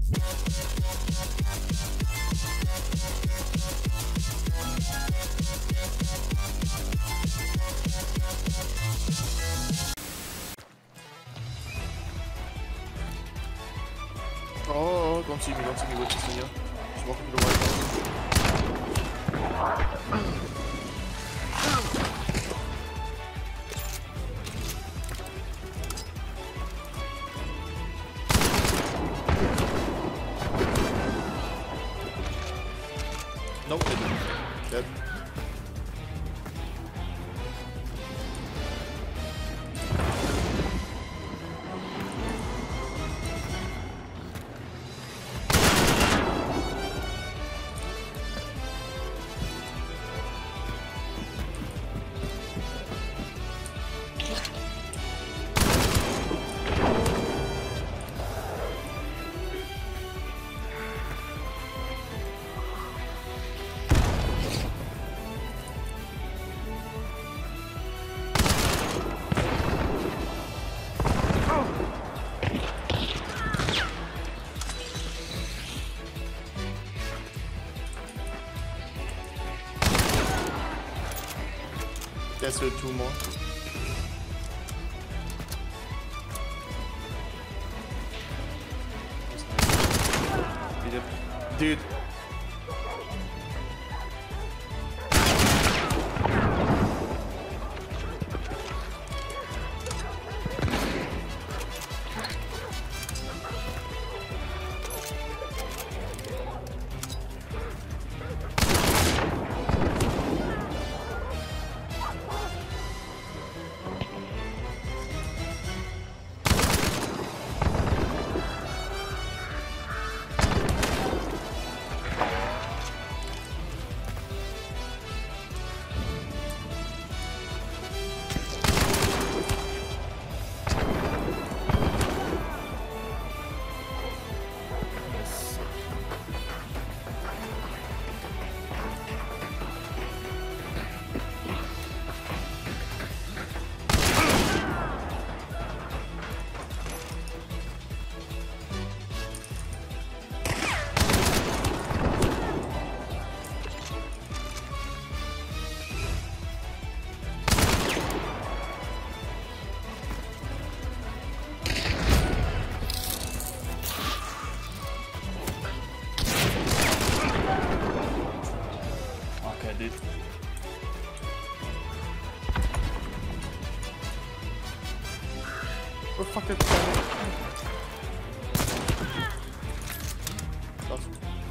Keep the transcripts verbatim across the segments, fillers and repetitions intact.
Oh, don't see me, don't see me with this thing here. Just walking to the right. Nope, didn't. Dead. There's still two more. Dude. Dude. Oh fuck it. Lost.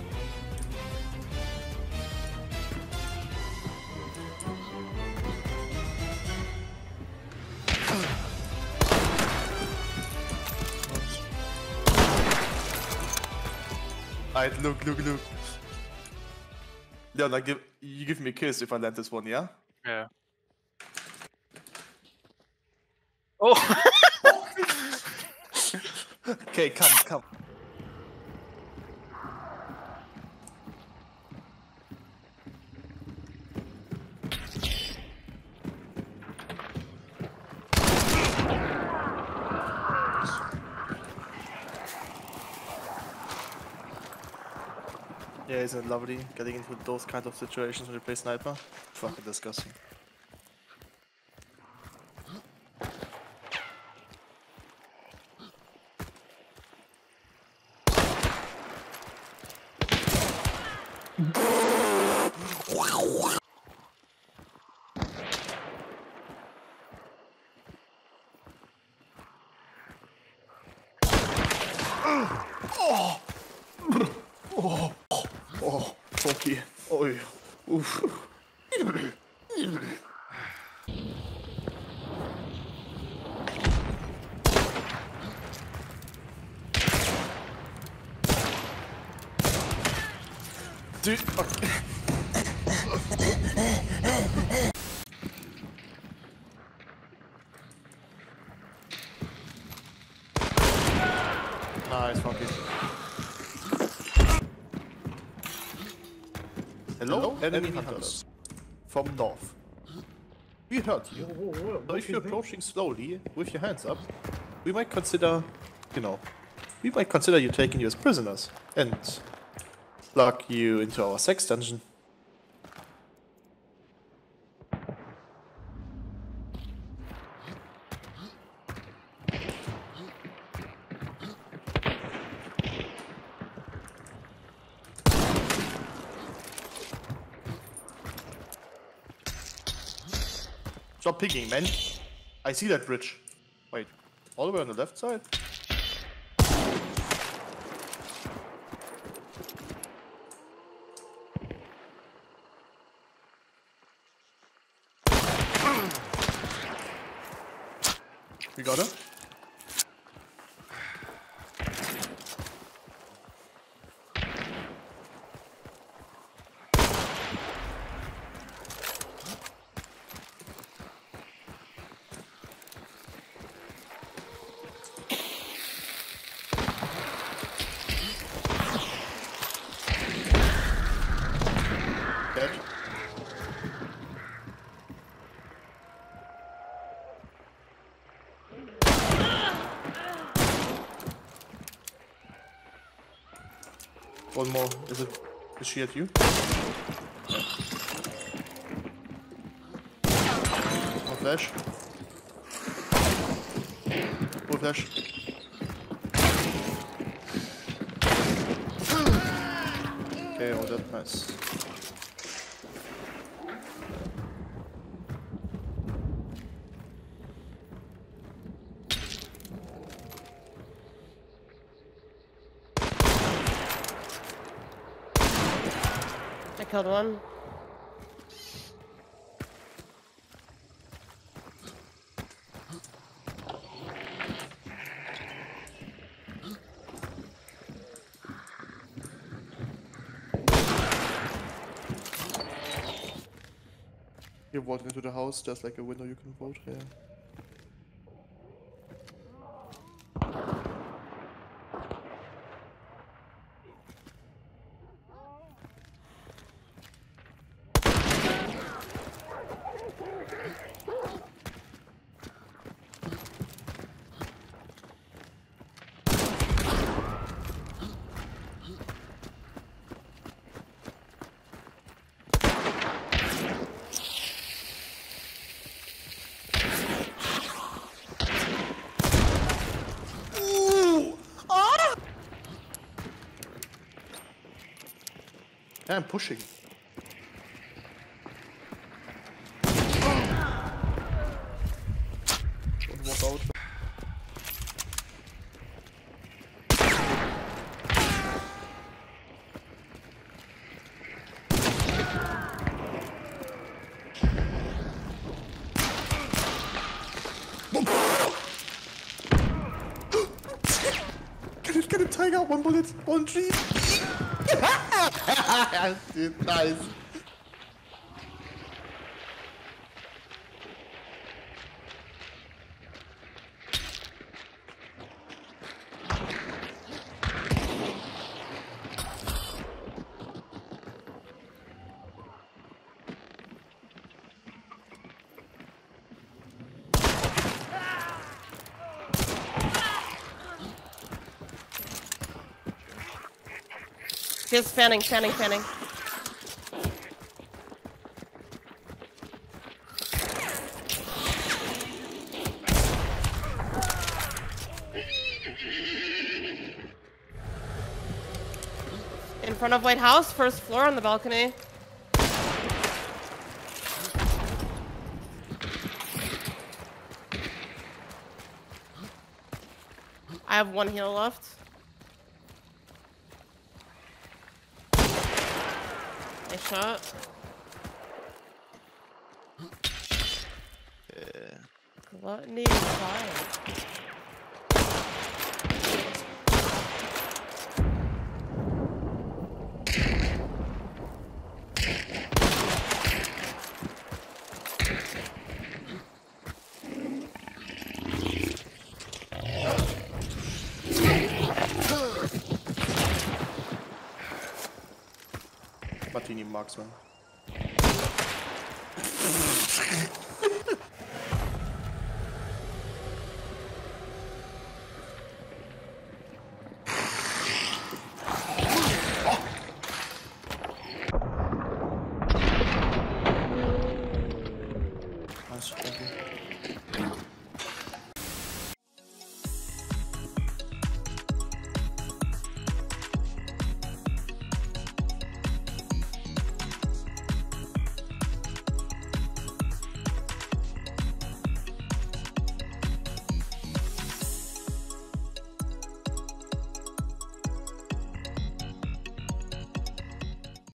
Alright, look, look, look. Leon, I give you give me a kiss if I land this one, yeah? Yeah. Oh! Okay, come, come. Yeah, isn't it lovely getting into those kind of situations when you play sniper? Fucking disgusting. Oh! Oh! Oh, funky. Oh, oof. Dude, okay. Nice, funky. Hello, Hello enemy, enemy hunters. From north. We heard you. Whoa, whoa, whoa. So if you're approaching slowly, with your hands up, we might consider, you know, we might consider you taking you as prisoners and lock you into our sex dungeon. Stop picking, man. I see that bridge. Wait, all the way on the left side? We got her? Dead. One more. Is it? Is she at you? One flash. One flash. Okay, oh that's nice. I killed one. You're walking into the house, there's like a window you can vote, yeah. Yeah, I'm pushing. Don't walk out. Get it, get it, tiger! One bullet, one tree! Dude, nice. He's fanning, fanning, fanning. In front of White House, first floor on the balcony. I have one heal left. Nice shot. Yeah. Gluttony is fine. Martini marksman. Nice, thank you.